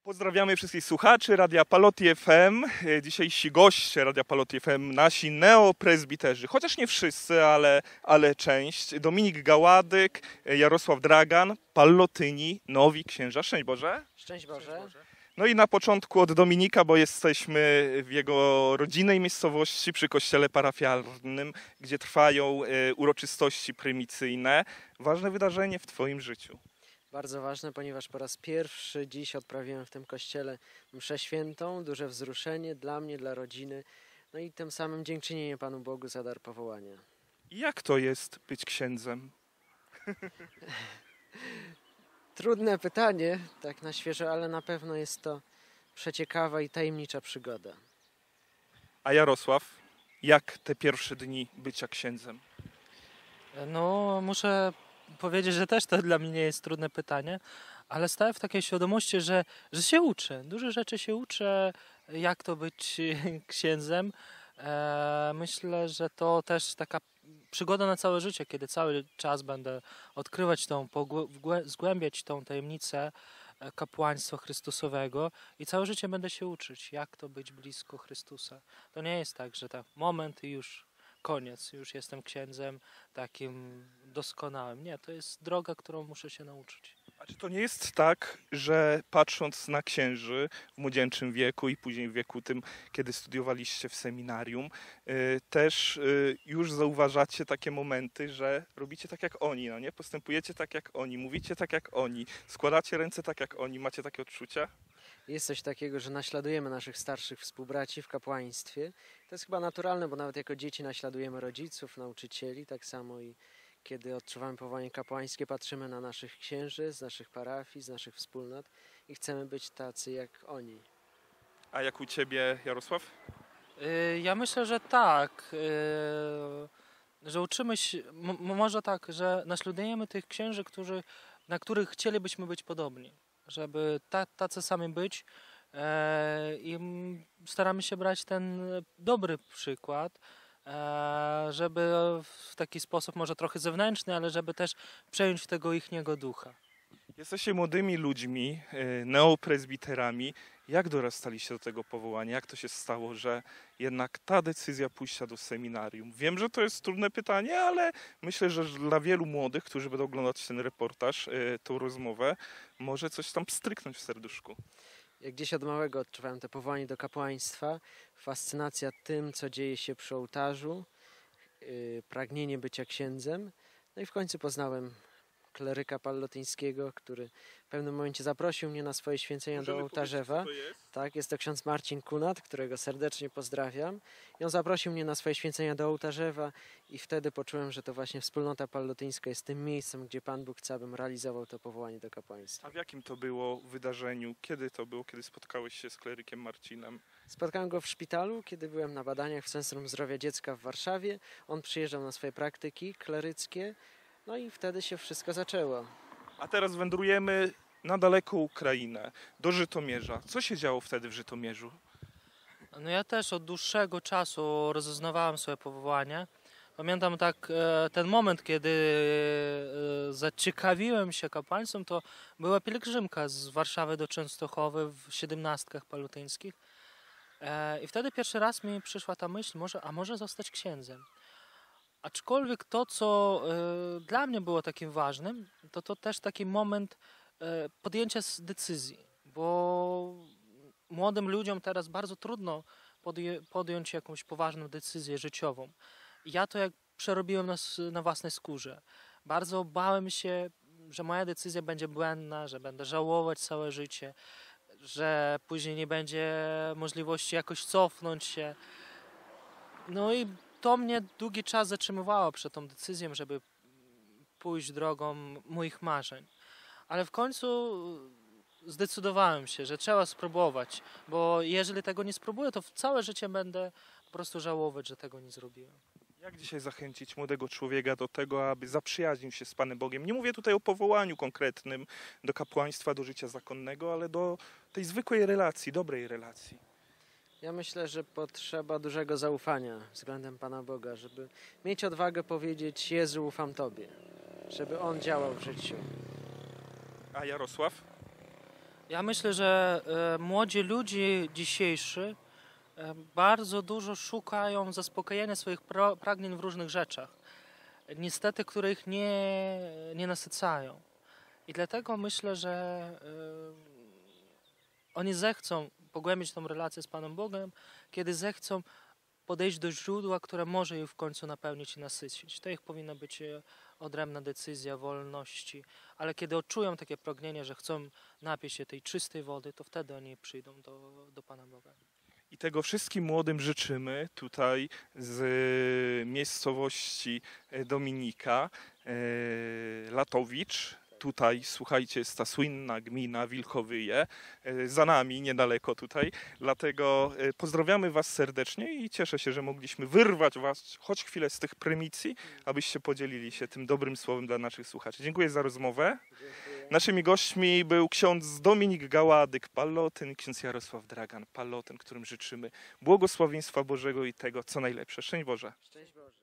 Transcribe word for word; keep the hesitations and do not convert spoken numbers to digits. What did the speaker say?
Pozdrawiamy wszystkich słuchaczy Radia Palotti F M. Dzisiejsi goście Radia Palotti F M, nasi neopresbiterzy, chociaż nie wszyscy, ale, ale część. Dominik Gaładyk, Jarosław Dragan, Pallotyni, nowi księża. Szczęść Boże. Szczęść Boże. No i na początku od Dominika, bo jesteśmy w jego rodzinnej miejscowości przy kościele parafialnym, gdzie trwają uroczystości prymicyjne. Ważne wydarzenie w Twoim życiu. Bardzo ważne, ponieważ po raz pierwszy dziś odprawiłem w tym kościele mszę świętą, duże wzruszenie dla mnie, dla rodziny, no i tym samym dziękczynienie Panu Bogu za dar powołania. Jak to jest być księdzem? Trudne pytanie, tak na świeżo, ale na pewno jest to przeciekawa i tajemnicza przygoda. A Jarosław, jak te pierwsze dni bycia księdzem? No, muszę powiedzieć, że też to dla mnie nie jest trudne pytanie, ale stałem w takiej świadomości, że, że się uczę. Dużo rzeczy się uczę, jak to być księdzem. E, myślę, że to też taka przygoda na całe życie, kiedy cały czas będę odkrywać tą, zgłębiać tą tajemnicę kapłaństwa Chrystusowego i całe życie będę się uczyć, jak to być blisko Chrystusa. To nie jest tak, że tak moment i już koniec, już jestem księdzem takim doskonałym. Nie, to jest droga, którą muszę się nauczyć. A czy to nie jest tak, że patrząc na księży w młodzieńczym wieku i później w wieku tym, kiedy studiowaliście w seminarium, yy, też yy, już zauważacie takie momenty, że robicie tak jak oni, no nie? Postępujecie tak jak oni, mówicie tak jak oni, składacie ręce tak jak oni. Macie takie odczucia? Jest coś takiego, że naśladujemy naszych starszych współbraci w kapłaństwie. To jest chyba naturalne, bo nawet jako dzieci naśladujemy rodziców, nauczycieli, tak samo i kiedy odczuwamy powołanie kapłańskie, patrzymy na naszych księży z naszych parafii, z naszych wspólnot i chcemy być tacy jak oni. A jak u Ciebie, Jarosław? Ja myślę, że tak, że uczymy się, może tak, że naśladujemy tych księży, którzy, na których chcielibyśmy być podobni, żeby tacy sami być i staramy się brać ten dobry przykład, żeby w taki sposób może trochę zewnętrzny, ale żeby też przejąć tego ichniego ducha. Jesteście młodymi ludźmi, neopresbiterami. Jak dorastaliście do tego powołania? Jak to się stało, że jednak ta decyzja pójścia do seminarium? Wiem, że to jest trudne pytanie, ale myślę, że dla wielu młodych, którzy będą oglądać ten reportaż, tą rozmowę, może coś tam pstryknąć w serduszku. Jak gdzieś od małego odczuwałem to powołanie do kapłaństwa, fascynacja tym, co dzieje się przy ołtarzu, yy, pragnienie bycia księdzem. No i w końcu poznałem kleryka pallotyńskiego, który w pewnym momencie zaprosił mnie na swoje święcenia do ołtarzewa. Jest? Tak, jest to ksiądz Marcin Kunat, którego serdecznie pozdrawiam. I on zaprosił mnie na swoje święcenia do ołtarzewa i wtedy poczułem, że to właśnie wspólnota pallotyńska jest tym miejscem, gdzie Pan Bóg chce, abym realizował to powołanie do kapłaństwa. A w jakim to było wydarzeniu? Kiedy to było, kiedy spotkałeś się z klerykiem Marcinem? Spotkałem go w szpitalu, kiedy byłem na badaniach w Centrum Zdrowia Dziecka w Warszawie. On przyjeżdżał na swoje praktyki kleryckie. No i wtedy się wszystko zaczęło. A teraz wędrujemy na daleką Ukrainę, do Żytomierza. Co się działo wtedy w Żytomierzu? No ja też od dłuższego czasu rozeznawałem swoje powołanie. Pamiętam tak ten moment, kiedy zaciekawiłem się kapłaństwem, to była pielgrzymka z Warszawy do Częstochowy w siedemnastkach palutyńskich. I wtedy pierwszy raz mi przyszła ta myśl, może, a może zostać księdzem. Aczkolwiek to, co y, dla mnie było takim ważnym, to to też taki moment y, podjęcia decyzji, bo młodym ludziom teraz bardzo trudno podję, podjąć jakąś poważną decyzję życiową. Ja to jak przerobiłem na, na własnej skórze. Bardzo bałem się, że moja decyzja będzie błędna, że będę żałować całe życie, że później nie będzie możliwości jakoś cofnąć się. No i to mnie długi czas zatrzymywało przed tą decyzją, żeby pójść drogą moich marzeń. Ale w końcu zdecydowałem się, że trzeba spróbować, bo jeżeli tego nie spróbuję, to całe życie będę po prostu żałować, że tego nie zrobiłem. Jak dzisiaj zachęcić młodego człowieka do tego, aby zaprzyjaźnił się z Panem Bogiem? Nie mówię tutaj o powołaniu konkretnym do kapłaństwa, do życia zakonnego, ale do tej zwykłej relacji, dobrej relacji. Ja myślę, że potrzeba dużego zaufania względem Pana Boga, żeby mieć odwagę powiedzieć: Jezu, ufam Tobie, żeby On działał w życiu. A Jarosław? Ja myślę, że e, młodzi ludzie dzisiejsi e, bardzo dużo szukają zaspokojenia swoich pro, pragnień w różnych rzeczach. Niestety, które ich nie, nie nasycają. I dlatego myślę, że e, oni zechcą pogłębić tą relację z Panem Bogiem, kiedy zechcą podejść do źródła, które może ich w końcu napełnić i nasycić. To ich powinna być e, odrębna decyzja wolności, ale kiedy odczują takie pragnienie, że chcą napić się tej czystej wody, to wtedy oni przyjdą do, do Pana Boga. I tego wszystkim młodym życzymy tutaj z miejscowości Dominika, e, Latowicz. Tutaj, słuchajcie, jest ta słynna gmina Wilchowyje, e, za nami, niedaleko tutaj. Dlatego e, pozdrawiamy Was serdecznie i cieszę się, że mogliśmy wyrwać Was choć chwilę z tych prymicji, abyście podzielili się tym dobrym słowem dla naszych słuchaczy. Dziękuję za rozmowę. Naszymi gośćmi był ksiądz Dominik Gaładyk-Pallotyn, ksiądz Jarosław Dragan-Pallotyn, którym życzymy błogosławieństwa Bożego i tego, co najlepsze. Szczęść Boże. Szczęść Boże.